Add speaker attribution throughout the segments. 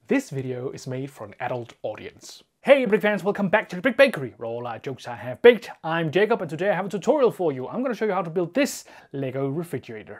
Speaker 1: This video is made for an adult audience. Hey Brick fans, welcome back to the Brick Bakery, where all our jokes I have baked. I'm Jacob and today I have a tutorial for you. I'm going to show you how to build this Lego refrigerator.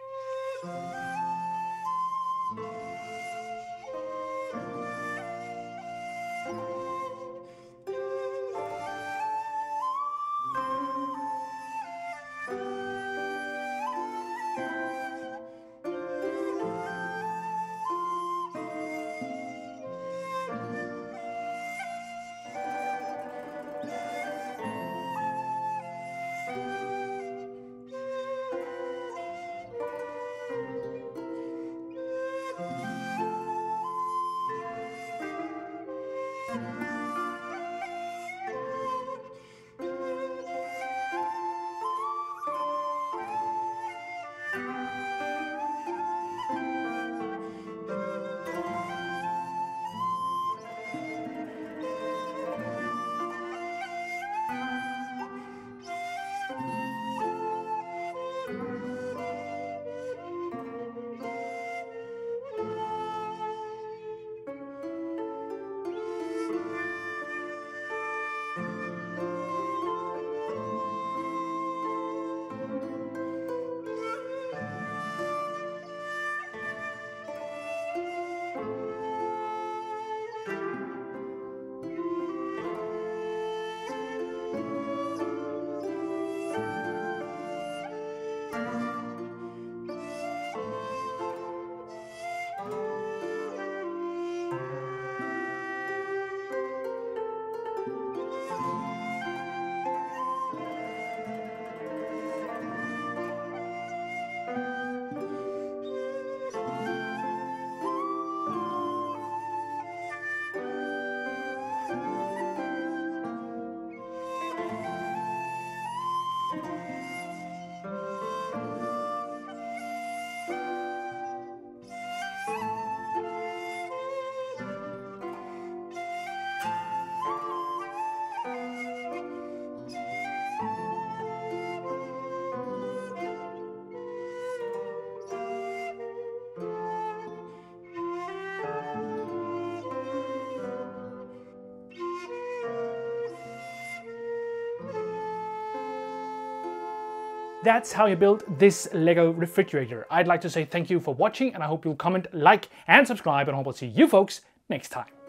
Speaker 1: That's how you build this Lego refrigerator. I'd like to say thank you for watching and I hope you'll comment, like and subscribe and I hope I'll see you folks next time.